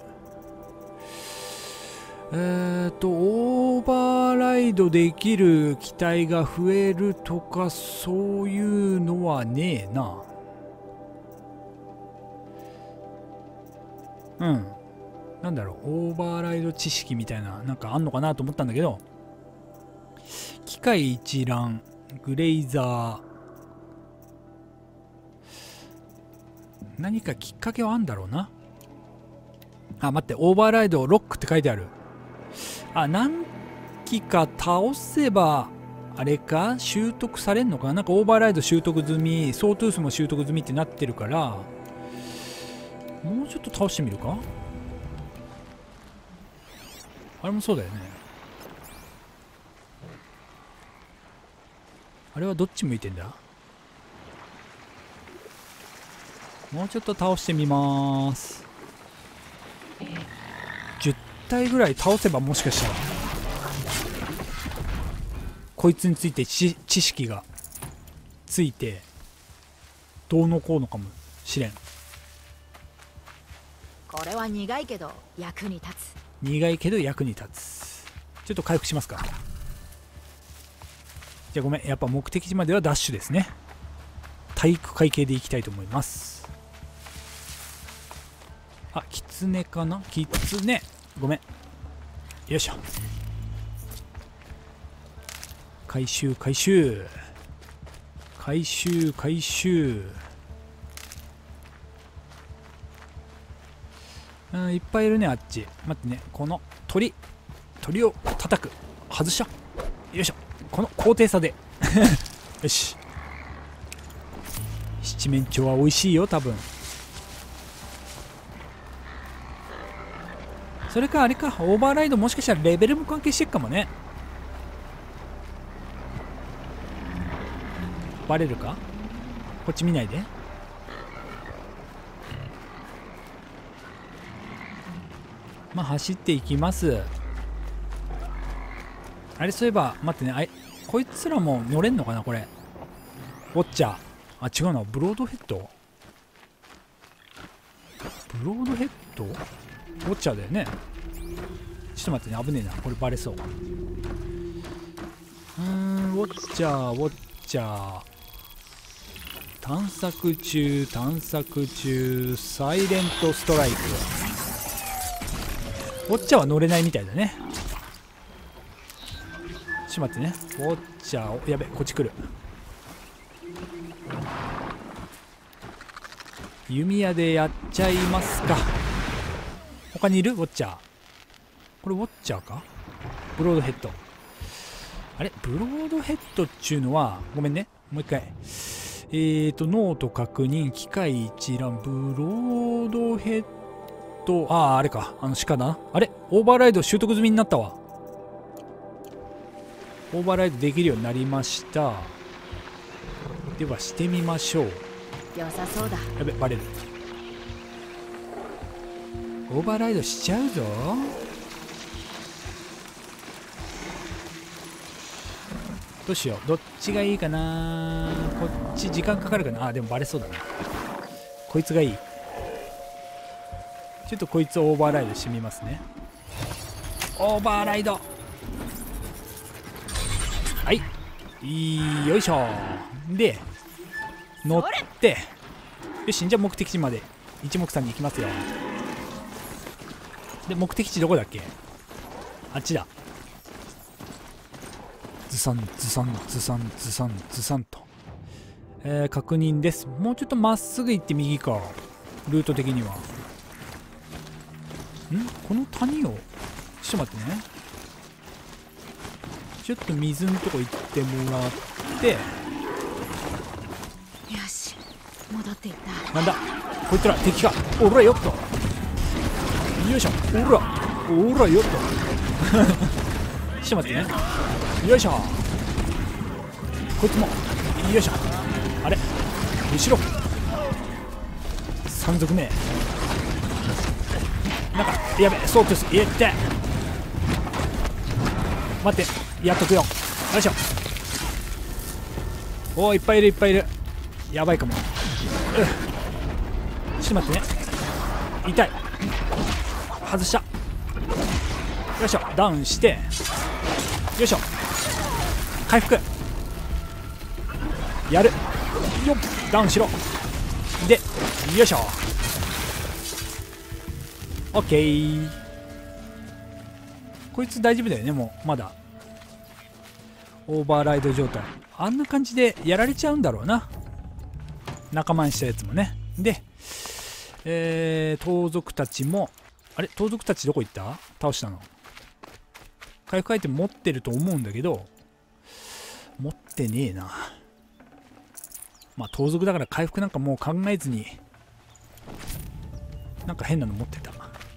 オーバーライドできる機体が増えるとかそういうのはねえな。うん。なんだろう、オーバーライド知識みたいな、なんかあんのかなと思ったんだけど、機械一覧、グレイザー、何かきっかけはあんだろうな。あ、待って、オーバーライドロックって書いてある。あ、何機か倒せば、あれか習得されんのかな。なんかオーバーライド習得済み、ソートゥースも習得済みってなってるから、もうちょっと倒してみるか。あれもそうだよね。あれはどっち向いてんだ。 もうちょっと倒してみます。10体ぐらい倒せばもしかしたらこいつについて知識がついてどうのこうのかもしれん。 これは苦いけど役に立つ。 苦いけど役に立つ。ちょっと回復しますか。じゃあごめん、やっぱ目的地まではダッシュですね。体育会系で行きたいと思います。あ、キツネかな。キツネ、ごめん。よいしょ。回収回収回収回収。いっぱいいるね、あっち。待ってね、この鳥を叩く。外した。よいしょ。この高低差でよし。七面鳥は美味しいよ、多分。それかあれか、オーバーライドもしかしたらレベルも関係してるかもね。バレるか。こっち見ないで。まあ走っていきます。あれ、そういえば待ってね、こいつらも乗れんのかなこれ。ウォッチャー、あ、違うな、ブロードヘッド。ブロードヘッドウォッチャーだよね。ちょっと待ってね、危ねえな、これバレそう。ウォッチャーウォッチャー、探索中探索中、サイレントストライク。ウォッチャーは乗れないみたいだね。ちょっと待ってね、ウォッチャーを、やべ、こっち来る。弓矢でやっちゃいますか。他にいるウォッチャー。これウォッチャーか。ブロードヘッド。あれ、ブロードヘッドっちゅうのは、ごめんね、もう一回。ノート確認、機械一覧、ブロードヘッド、あれか、鹿だな。あれ、オーバーライド習得済みになったわ。オーバーライドできるようになりました。ではしてみましょう。 良さそうだ。 やべ、バレる。オーバーライドしちゃうぞ。どうしよう、どっちがいいかな。こっち時間かかるかな。でもバレそうだな。こいつがいい。ちょっとこいつをオーバーライドしてみますね。オーバーライド、はい、よいしょ。で乗って、よし、じゃあ目的地まで一目散に行きますよ。で、目的地どこだっけ。あっちだ。ズサンズサンズサンズサンズサンと、確認です。もうちょっとまっすぐ行って右か、ルート的には。この谷をちょっと待ってね、ちょっと水のとこ行ってもらって。 よし、戻っていった。 なんだこいつら、敵か。おらよっと、よいしょ。おらよっとちょっと待ってね、よいしょ。こいつもよいしょ。あれ、後ろ3族目なんか、やべ、そうです。いって待って、やっとくよ。よいしょ。おー、いっぱいいるいっぱいいる。やばいかも。ちょっと待ってね、痛い。外した。よいしょ。ダウンして、よいしょ。回復やるよっ。ダウンしろ。で、よいしょ。オッケー。こいつ大丈夫だよね。もうまだオーバーライド状態。あんな感じでやられちゃうんだろうな、仲間にしたやつもね。で、盗賊たちも、あれ、盗賊たちどこ行った？倒したの。回復アイテム持ってると思うんだけど、持ってねえな。まあ盗賊だから回復なんかもう考えずに、なんか変なの持ってた。よ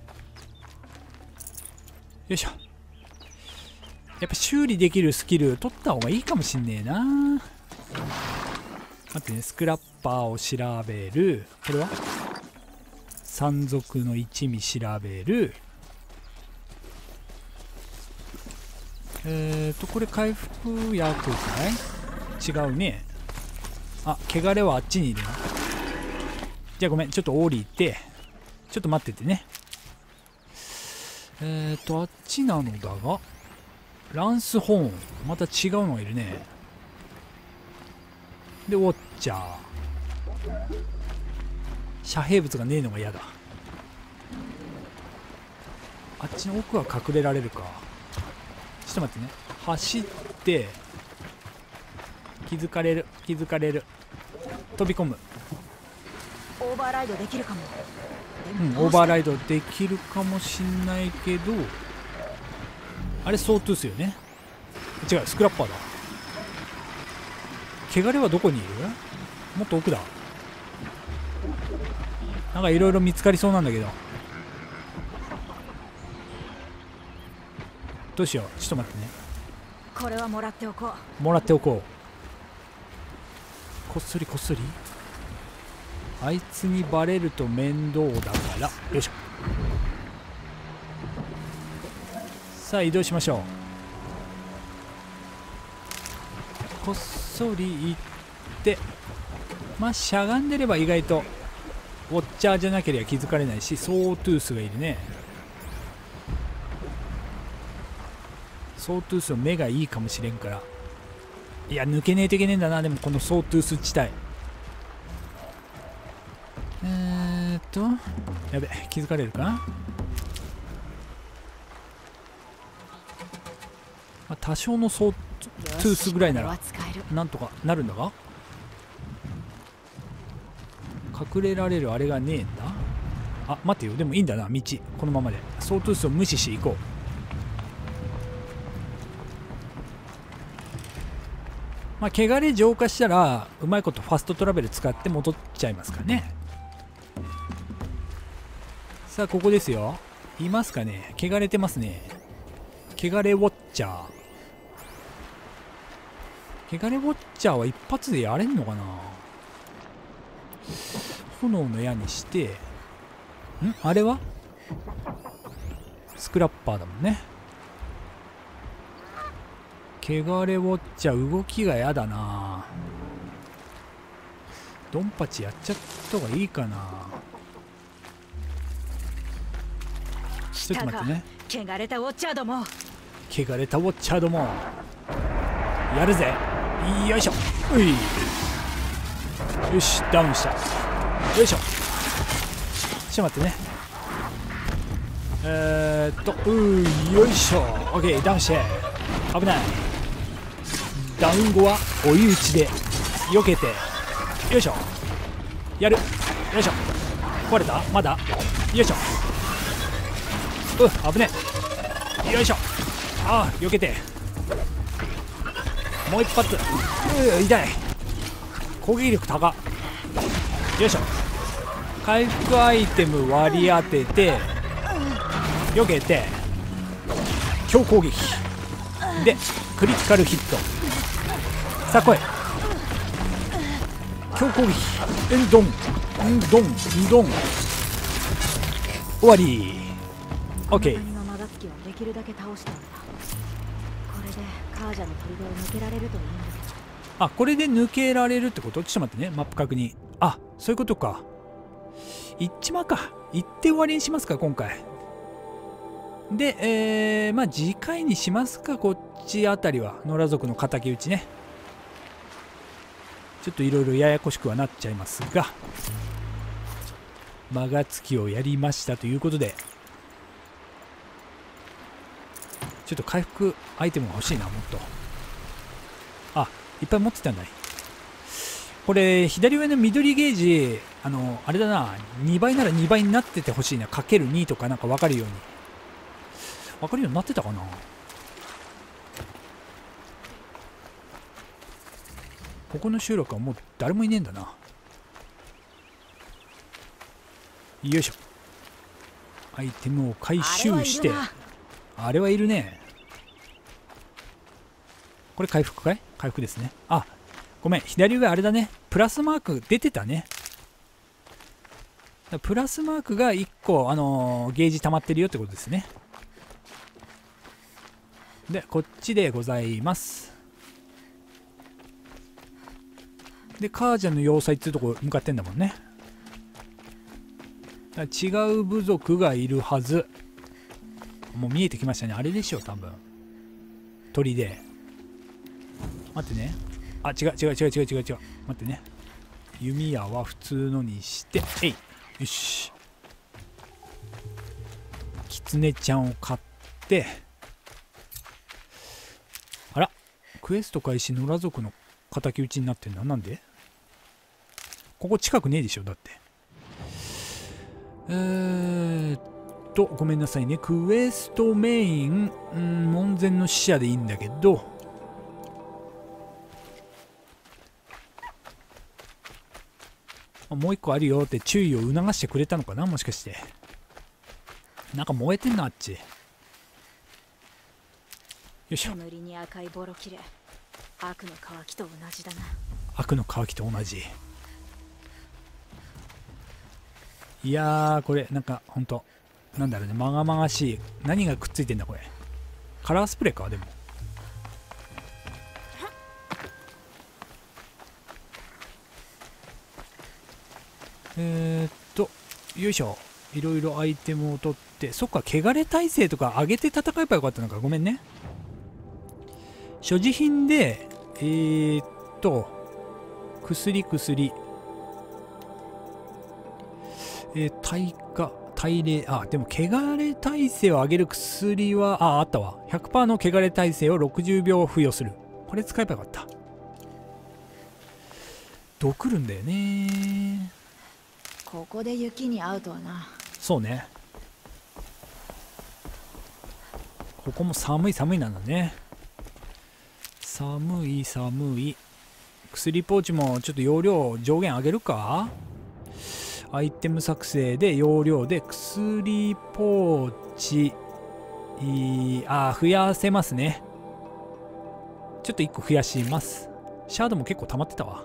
いしょ。やっぱ修理できるスキル取った方がいいかもしんねえな。 待ってね、スクラッパーを調べる。これは山賊の一味調べる。これ回復薬かい？違うね。あ、汚れはあっちにいるな。じゃあごめん、ちょっと降りて、ちょっと待っててね。あっちなのだが、ランスホーン、また違うのがいるね。で、ウォッチャー。遮蔽物がねえのが嫌だ。あっちの奥は隠れられるか。ちょっと待ってね。走って、気づかれる、気づかれる。飛び込む。 オーバーライドできるかも。 オーバーライドできるかもしんないけど、あれソートゥースよね。違う、スクラッパーだ。汚れはどこにいる？もっと奥だ。なんかいろいろ見つかりそうなんだけど、どうしよう。ちょっと待ってね。 これはもらっておこう。 もらっておこう。こっそりこっそり。あいつにバレると面倒だから。よいしょ。さあ移動しましょう。こっそり行って、まあしゃがんでれば意外とウォッチャーじゃなければ気づかれないし、ソートゥースがいるね。ソートゥースの目がいいかもしれんから。いや、抜けねえといけねえんだな。でもこのソートゥース地帯、やべ、気づかれるかな。まあ、多少のソートゥースぐらいならなんとかなるんだが、隠れられるあれがねえんだ。あ、待ってよ。でもいいんだな、道このままで。ソートゥースを無視していこう。まあ、汚れ浄化したらうまいことファストトラベル使って戻っちゃいますかね。さあここですよ。いますかね。汚れてますね。汚れウォッチャー。汚れウォッチャーは一発でやれんのかな。炎の矢にして、あれはスクラッパーだもんね。汚れウォッチャー動きがやだな。ドンパチやっちゃった方がいいかな。ちょっと待ってね。 汚れたウォッチャーども。 汚れたウォッチャーども。やるぜ。よいしょ。うい。よし、ダウンした。よいしょ。ちょっと待ってね。よいしょ。オッケー、ダウンして。危ない。ダウン後は追い打ちで避けて。よいしょ。やる。よいしょ。壊れた？まだ？よいしょ。危ねえ。よいしょ。ああ、避けて。もう一発。痛い。攻撃力高っ。よいしょ。回復アイテム割り当てて避けて強攻撃でクリティカルヒット。さあ来い。強攻撃。ドンドンドン。終わり。オッケー。 できるだけ倒したんだ。これでカージャの砦を抜けられるといいんだけど。 あ、これで抜けられるってこと？ちょっと待ってね。マップ確認。あ、そういうことか。行っちまうか。行って終わりにしますか今回で。まあ次回にしますか。こっちあたりは野良族の敵討ちね。ちょっといろいろややこしくはなっちゃいますが、間がつきをやりましたということで、ちょっと回復アイテムが欲しいな。もっといっぱい持ってたんだね。これ左上の緑ゲージ、あれだな、2倍なら2倍になっててほしいな。かける2とかなんか分かるように。分かるようになってたかな。ここの集落はもう誰もいねえんだな。よいしょ。アイテムを回収して。あれはいるね。これ回復かい？回復ですね。あ、 ごめん、左上あれだね、プラスマーク出てたね。プラスマークが1個、ゲージ溜まってるよってことですね。で、こっちでございます。で、カージャの要塞っていうとこ向かってんだもんね。違う部族がいるはず。もう見えてきましたね。あれでしょ、多分。鳥で。待ってね。あ、違う。待ってね。弓矢は普通のにして、えい。よし。キツネちゃんを買って、あら、クエスト開始、野良族の敵討ちになってんだ。なんで？ここ近くねえでしょ、だって。ごめんなさいね。クエストメイン、門前の使者でいいんだけど、もう一個あるよって注意を促してくれたのかな、もしかして。なんか燃えてんな、あっち。よいしょ。 煙に赤いボロ切れ。悪の渇きと同じだな。 悪の渇きと同じ。いやー、これなんかほんとなんだろうね、まがまがしい。何がくっついてんだこれ。カラースプレーか。でもよいしょ。いろいろアイテムを取って、そっか、汚れ耐性とか上げて戦えばよかったのか。ごめんね。所持品で薬、耐火、耐冷、あ、でも汚れ耐性を上げる薬は、あったわ。100% の汚れ耐性を60秒付与する。これ使えばよかった。毒るんだよね。 ここで雪に遭うとはな。 そうね。ここも寒いなんだね。寒い。薬ポーチもちょっと容量上限上げるか。アイテム作成で容量で薬ポーチ増やせますね。ちょっと1個増やします。シャードも結構溜まってたわ。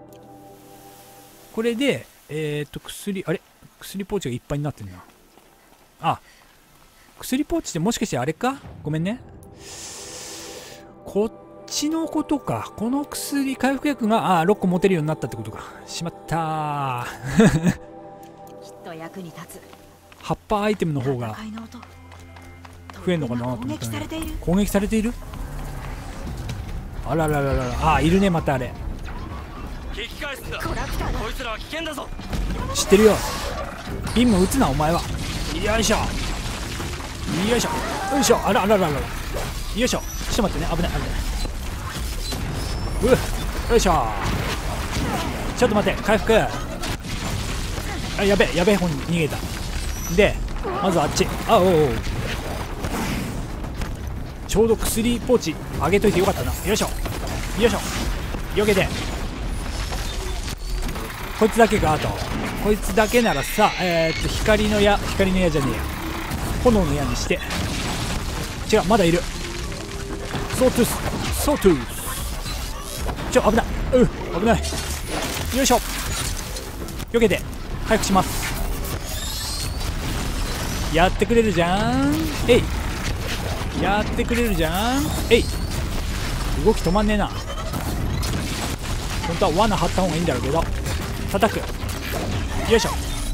これで薬ポーチがいっぱいになってるな。あ、薬ポーチってもしかしてあれか。ごめんね。こっちのことか。この薬回復薬が6個持てるようになったってことか。しまったーきっと役に立つ。 葉っぱアイテムの方が増えんのかなと思ったね。攻撃されている。あらららら。あ、いるね、またあれ。 引き返すんだ。こいつらは危険だぞ。 知ってるよ。ビンも撃つな、お前は。よいしょ。あら。よいしょ。ちょっと待ってね。危ない。よいしょ。ちょっと待って、回復。あ、やべえ方に逃げた。で、まずあっち。ちょうど薬ポーチ上げといてよかったな。よいしょ。よけて。こいつだけか。あとこいつだけならさ、光の矢じゃねえや、炎の矢にして。違う、まだいる。ソートゥース。危ない。危ない。よいしょ。よけて回復します。やってくれるじゃん。やってくれるじゃん。動き止まんねえな。本当は罠張った方がいいんだろうけど。叩く。よいしょ。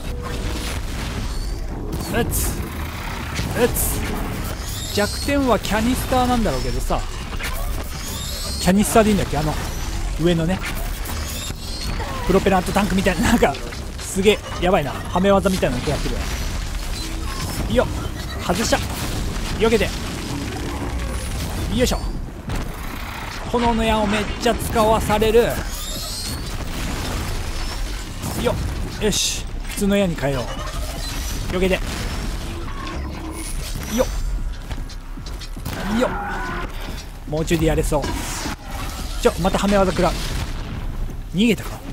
弱点はキャニスターなんだろうけどさ。キャニスターでいいんだっけ。上のね、プロペラントタンクみたいな、なんかすげえやばいな、はめ技みたいなのやってるわ。よっ、外した。よけて。よいしょ。炎の矢をめっちゃ使わされる。よし、普通の矢に変えよう。よけて。よっ、もうちょいでやれそう。またはめ技食らう。逃げたか。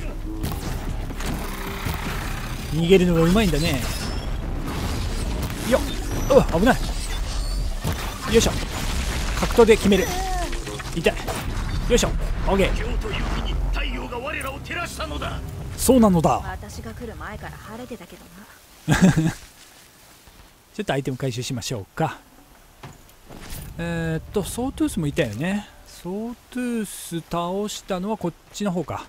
逃げるのがうまいんだね。よっ、危ない。よいしょ。格闘で決める。痛い。よいしょ。オッケー。 らを照らしたのだ。 そうなのだ。 私が来る前から晴れてたけどな。 ちょっとアイテム回収しましょうか。ソートゥースもいたよね。ソートゥース倒したのはこっちの方か。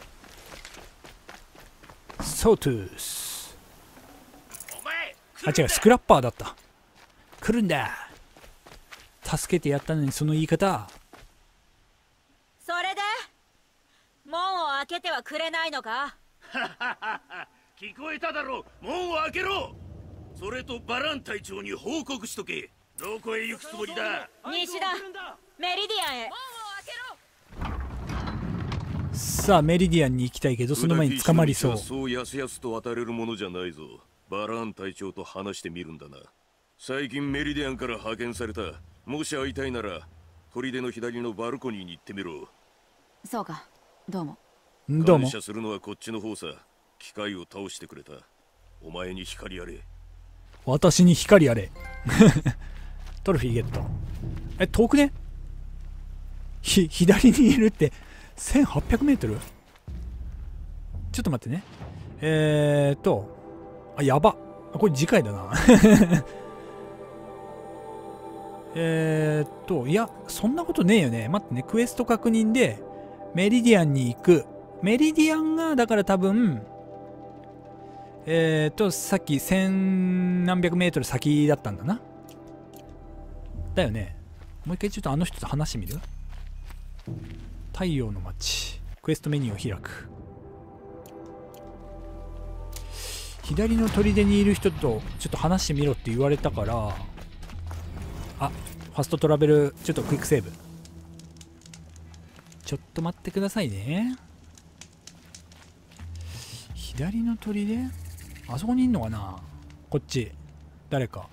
ソートゥース。あ、違う、スクラッパーだった。来るんだ。助けてやったのにその言い方。 それで門を開けてはくれないのか。 聞こえただろう。門を開けろ。それとバラン隊長に報告しとけ。どこへ行くつもりだ。 西だ。メリディアンへ。 さあメリディアンに行きたいけど、その前に捕まりそう。 そうやすやすと渡れるものじゃないぞ。バラン隊長と話してみるんだな。最近メリディアンから派遣された。もし会いたいなら砦の左のバルコニーに行ってみろ。 そうか、どうも。 どうも。 感謝するのはこっちの方さ。機械を倒してくれた。お前に光あれ。 私に光あれ。トロフィーゲット。遠くね。左にいるって1800メートル。ちょっと待ってね。あ、やば。これ次回だな。いや、そんなことねえよね。待ってね、クエスト確認でメリディアンに行く。メリディアンがだから多分さっき千何百メートル先だったんだな。だよね。もう一回ちょっとあの人と話してみる？太陽の街。クエストメニューを開く。左の砦にいる人とちょっと話してみろって言われたから、あ、ファストトラベル、ちょっとクイックセーブ。ちょっと待ってくださいね。左の砦？あそこにいんのかな？こっち。誰か。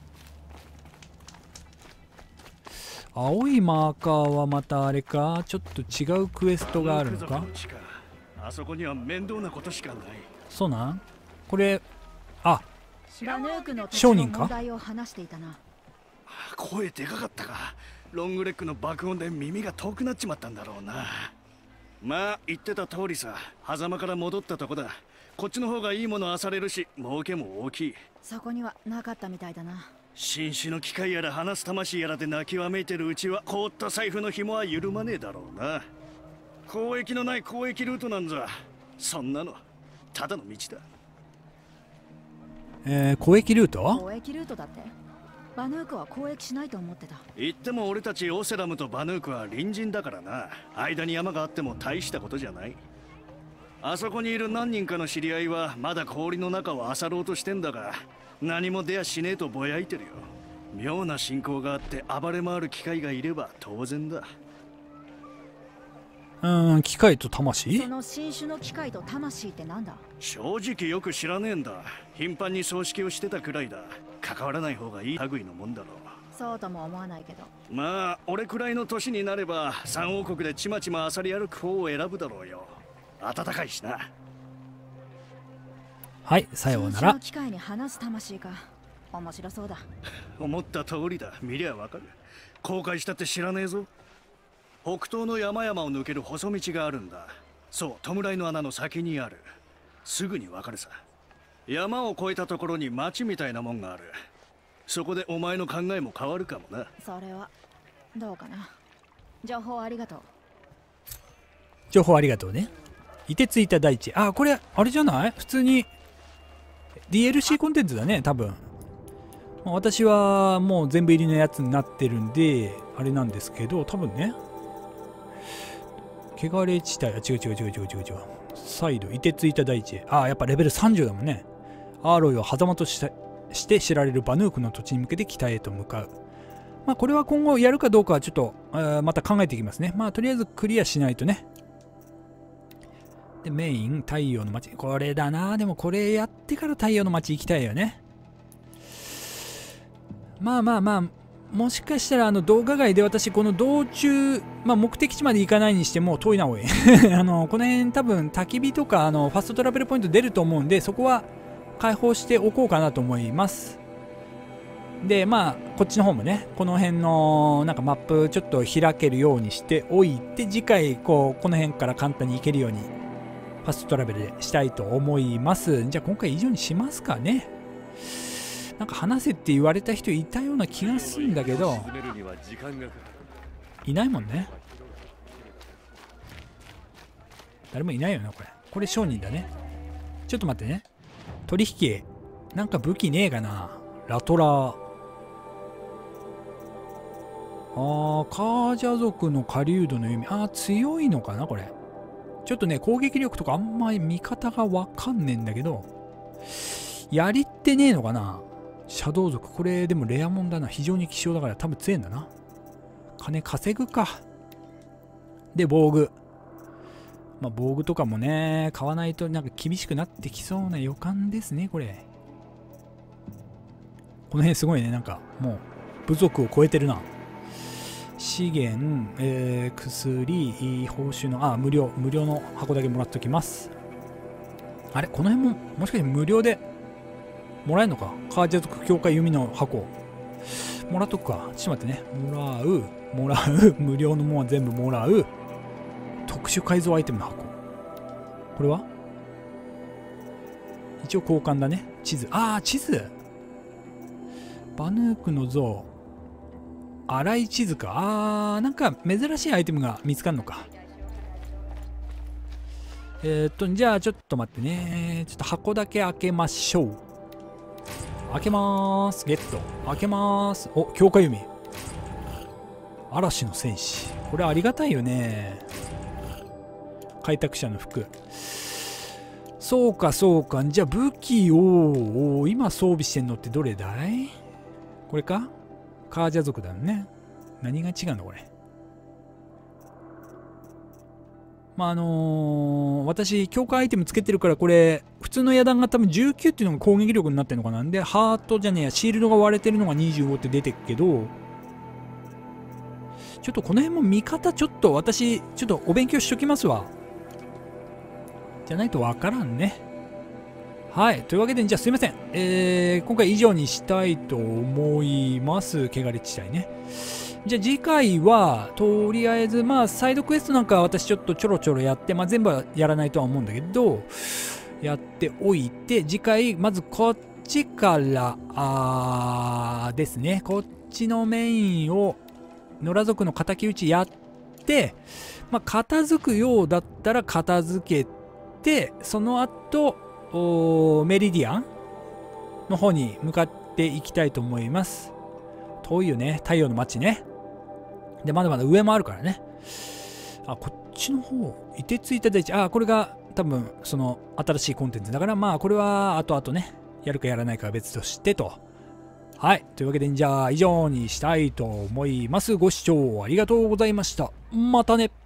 青いマーカーはまたあれか？ちょっと違うクエストがあるのか？ あそこには面倒なことしかない。 そうなん？これ、あ、 バヌークの商人か？ 問題を話していたな。 声でかかったか。ロングレックの爆音で耳が遠くなっちまったんだろうな。まあ言ってた通りさ。狭間から戻ったとこだ。こっちの方がいいもの漁れるし、儲けも大きい。 そこにはなかったみたいだな。 新種の機械やら話す魂やらで泣きわめいてるうちは、凍った財布の紐は緩まねえだろうな。交易のない交易ルートなんざ、そんなのただの道だ。 交易ルート？ 交易ルートだって。バヌークは交易しないと思ってた。 言っても俺たちオセラムとバヌークは隣人だからな。間に山があっても大したことじゃない。あそこにいる何人かの知り合いはまだ氷の中を漁ろうとしてんだが、何も出やしねえとぼやいてるよ。妙な信仰があって暴れ回る機械がいれば当然だ。 機械と魂？ その新種の機械と魂ってなんだ？ 正直よく知らねえんだ。頻繁に葬式をしてたくらいだ。関わらない方がいい類のもんだろう。 そうとも思わないけど。 まあ俺くらいの年になれば三王国でちまちま漁り歩く方を選ぶだろうよ。暖かいしな。 はい、さような新種ら。 の機械に話す魂か。面白そうだ。 思った通りだ。見りゃわかる。後悔したって知らねえぞ。北東の山々を抜ける細道があるんだ。そう、弔いの穴の先にある。すぐにわかるさ。山を越えたところに町みたいなもんがある。そこでお前の考えも変わるかもな。 それはどうかな。情報ありがとう。 情報ありがとうね。凍てついた大地。あ、これあれじゃない？普通に DLC コンテンツだね、多分。私はもう全部入りのやつになってるんであれなんですけど、多分ね。汚れ地帯、あ、違う。サイド、凍てついた大地。あ、やっぱレベル30だもんね。アーロイを狭間として知られるバヌークの土地に向けて北へと向かう。まあこれは今後やるかどうかはちょっとまた考えていきますね。まあとりあえずクリアしないとね。で、メイン、太陽の街。これだな。でもこれやってから太陽の街行きたいよね。まあ、もしかしたら動画外で私この道中、まあ目的地まで行かないにしても遠いな、おい。この辺多分焚き火とかファストトラベルポイント出ると思うんで、そこは開放しておこうかなと思います。で、まあこっちの方もね、この辺のなんかマップちょっと開けるようにしておいて、次回この辺から簡単に行けるようにァストトラベルでしたいと思います。じゃあ今回以上にしますかね。なんか話せって言われた人いたような気がするんだけど、いないもんね。誰もいないよな、これ。これ商人だね。ちょっと待ってね。取引、なんか武器ねえかな。ラトラー。カージャ族の狩人の弓。強いのかな、これ。ちょっとね、攻撃力とかあんまり見方がわかんねえんだけど、槍ってねえのかな。シャドウ族。これでもレアモンだな。非常に希少だから多分強いんだな。金稼ぐか。で、防具。防具とかもね、買わないとなんか厳しくなってきそうな予感ですね、これ。この辺すごいね、なんかもう部族を超えてるな。資源、薬、報酬の、無料の箱だけもらっときます。あれ、この辺ももしかして無料でもらえるのか。カージャ族協会弓の箱。もらっとくか。ちょっと待ってね。もらう。無料のものは全部もらう。特殊改造アイテムの箱。これは一応交換だね。地図。地図。バヌークの像。粗い地図か。なんか珍しいアイテムが見つかるのか。じゃあちょっと待ってね。ちょっと箱だけ開けましょう。開けまーす。ゲット。開けまーす。お、強化弓。嵐の戦士。これありがたいよね。開拓者の服。そうかそうか。じゃあ武器を今装備してんのってどれだい？これか？カージャ族だよね。何が違うのこれ。私強化アイテムつけてるから、これ普通の野弾が多分19っていうのが攻撃力になってるのかな。でハートじゃねえや、シールドが割れてるのが25って出てるけど、ちょっとこの辺も見方ちょっと私ちょっとお勉強しときますわ。じゃないとわからんね。はい。というわけで、じゃあすいません。今回以上にしたいと思います。汚れ地帯ね。じゃあ次回は、とりあえず、サイドクエストなんかは私ちょっとちょろちょろやって、全部はやらないとは思うんだけど、やっておいて、次回、まずこっちから、ですね。こっちのメインを、野良族の敵討ちやって、片付くようだったら片付けて、その後、メリディアンの方に向かっていきたいと思います。遠いよね。太陽の街ね。で、まだまだ上もあるからね。こっちの方、凍てついた大地。これが多分、その新しいコンテンツだから、これは後々ね、やるかやらないかは別としてと。はい。というわけで、じゃあ以上にしたいと思います。ご視聴ありがとうございました。またね。